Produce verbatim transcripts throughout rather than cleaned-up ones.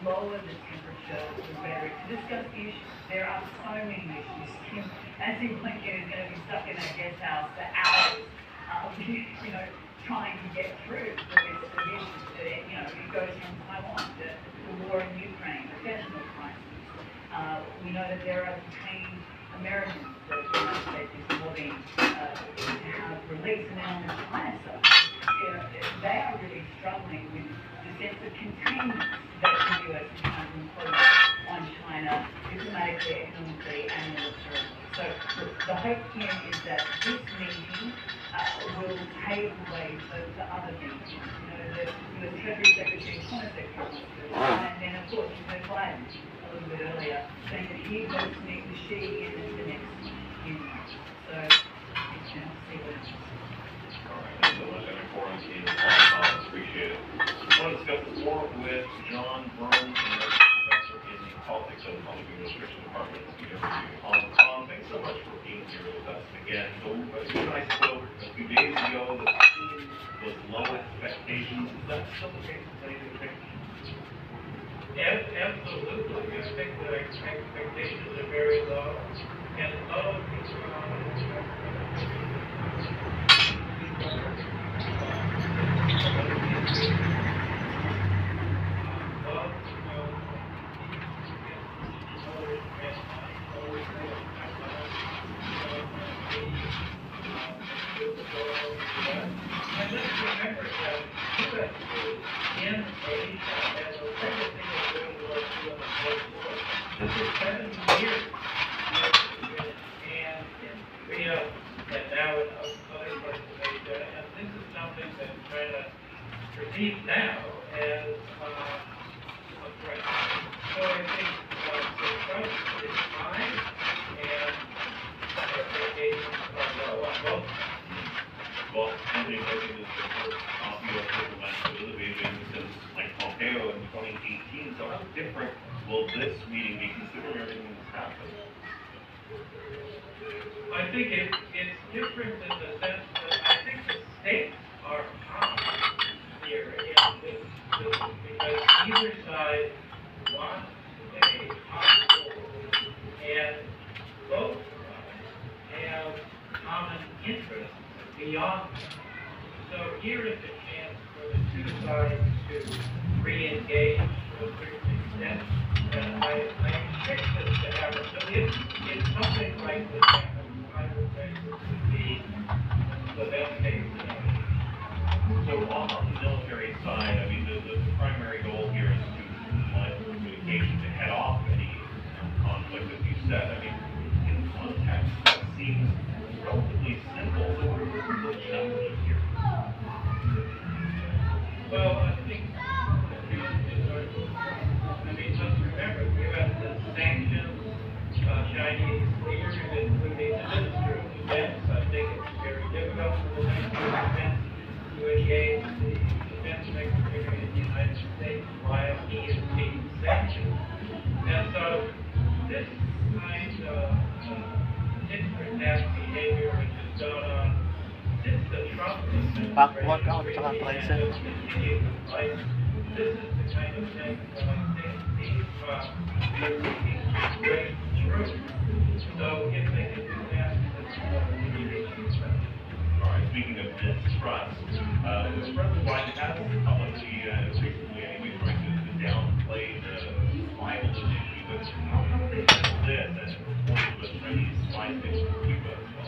lower the temperature, the better. To discuss the issues, there are so many issues. Kim, as in Lincoln is going to be stuck in a guest house for hours, um, you know, trying to get through the list of issues. That, you know, it goes from Taiwan to the war in Ukraine, the fentanyl crisis. Uh, we know that there are detained Americans that the United States is wanting uh, to have released, and then on the China side, you know, they are really struggling with the sense of containment that the U S is trying to impose on China diplomatically, economically, and militarily. So the, the hope here is that this meeting uh, will pave the way for, for other meetings. You know, the U S Treasury Secretary, Commerce Secretary, and then of course you heard Biden a little bit earlier saying that he wants to meet with Xi in the next union. So it's going to see what happens. All right, thanks so much. Every forum is on comments. Appreciate it. I want to discuss this more with John Burns, professor in the politics of the public administration department at U W Hong Kong. Thanks so much for being here with us again. So, uh, you and I spoke a few days ago. The team was low expectations. Is that still the case? Is anything changed? Yes, absolutely. I think the expectations are very low, and low and let's remember that U S in Asia has a legacy of World War Two and the Cold War. This is seventy years, and in Korea, and now in other parts of Asia, and this is something that China perceives now as uh, a threat. So I think uh, the trust is high, and expectations are low on both sides. Well, Anthony Blinken is the first uh, U S diplomat to visit Beijing since Mike Pompeo in twenty eighteen. So how different will this meeting be considering everything that's happened? I think it, it's different in the sense that I think the stakes are high here in this, this because either side wants a hot war, and both sides have common interests beyond that. So here is a chance for the two sides to re-engage to a certain extent, and I, I expect this to happen. So if, if something like this happens, I would say this would be the best case scenario. So on the military side, I mean, the, the primary goal here is to utilize communication to head off any conflict, as you said. I mean, in context, that seems relatively simple. So what are the challenges here? Well, I think the challenges are, I mean, let's remember, U S has sanctions, uh, Chinese leaders, including the Minister of Defense. I think it's very difficult for the Minister of Defense to engage the Defense Secretary of the United States while he is being sanctioned. And so this kind of uh, tit-for-tat behavior which has gone on since the Trump administration has continued to fight, this is the kind of thing that I think these uh, are looking to break through. So if they can do that, that's what we need to expect. All right, speaking of mistrust, uh, the President Biden has publicly, uh, recently anyway, trying to, to downplay the Bible issue, but how do they handle this as a report of the Chinese spy station in Cuba as well?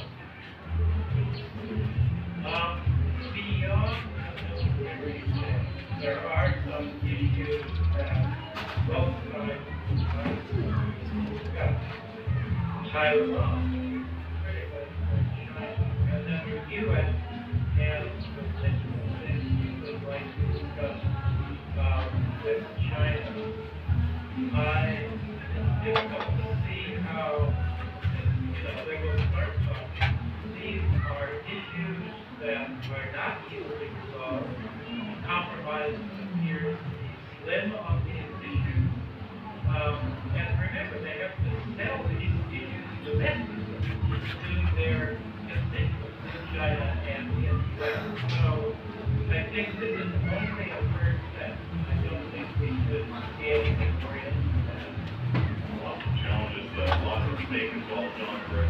Um, beyond the military, there are some issues that both sides are discuss. Taiwan, critically for China, and then the U S has potential issues they'd like to discuss um, with China. I, it's difficult to see how, you know, they will start talking. These are issues that are not easily resolved. Compromise appears to be slim on these issues. Um, and remember, they have to sell these issues domestically to their constituents in China and in the U S. So I think this is only a first step. I don't think we should be anything John Brown.